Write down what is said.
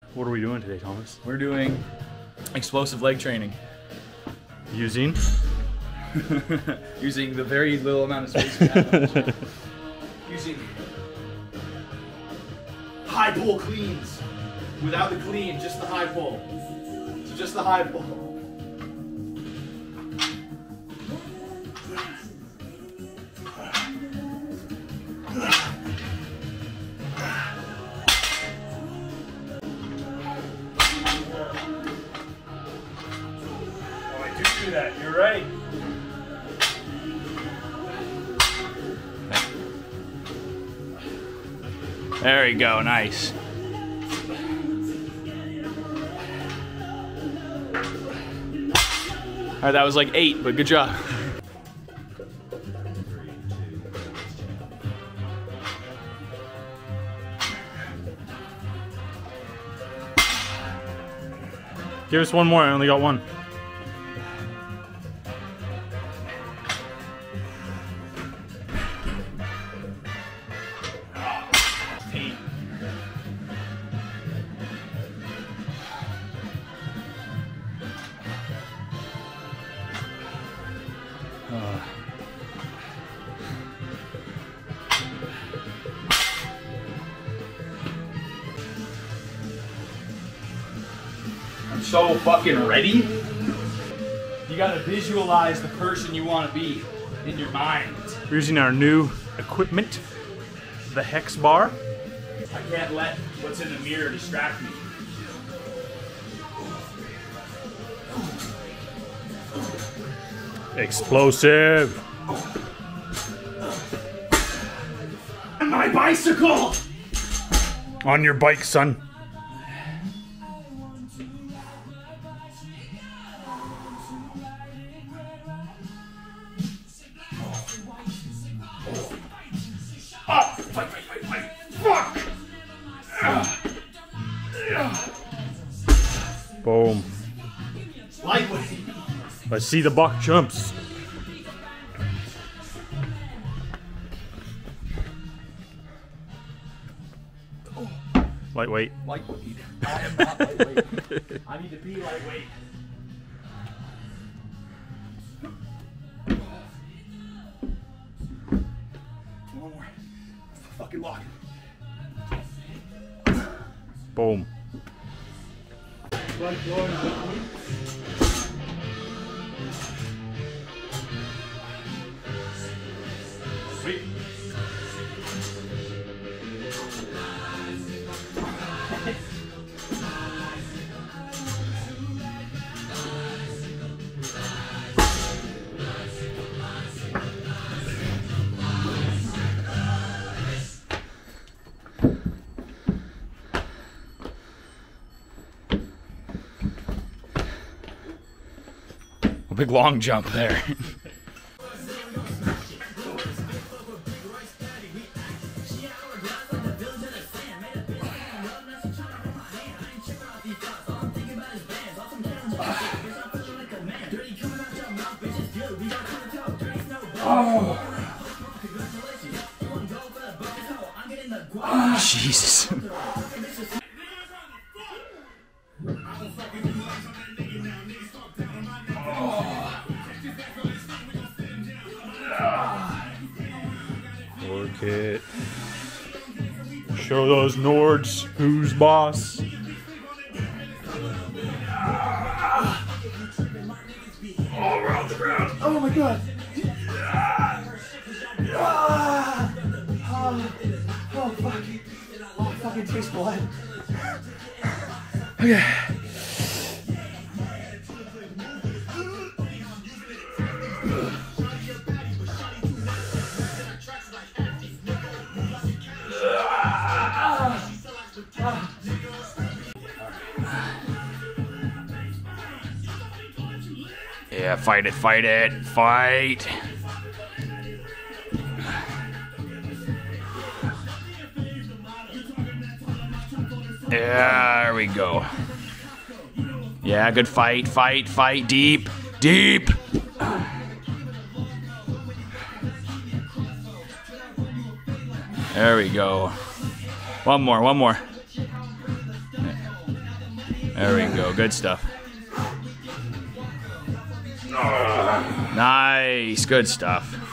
What are we doing today, Thomas? We're doing explosive leg training. Using? Using the very little amount of space we have. Using high pull cleans. Without the clean, just the high pull. So just the high pull. Oh, I do that. You're right. There we go, nice. All right, that was like 8, but good job. Give us one more. I only got one. I'm so fucking ready. You gotta visualize the person you want to be in your mind. We're using our new equipment, the Hex Bar. I can't let what's in the mirror distract me. Explosive. My bicycle! On your bike, son. Oh, fight. Fuck! Boom. Lightweight. Let's see the buck jumps. Lightweight. Lightweight. I am not lightweight. I need to be lightweight. One more. Fucking lock. Boom. Sweet. A big long jump there. Oh, Jesus. Work it. Show those Nords who's boss. All around the ground. Oh my god. Oh fuck. Oh, I fucking taste blood. Okay. Yeah, fight it, fight. Yeah, there we go. Yeah, good fight, deep. There we go. One more. There we go. Good stuff. Nice. Good stuff.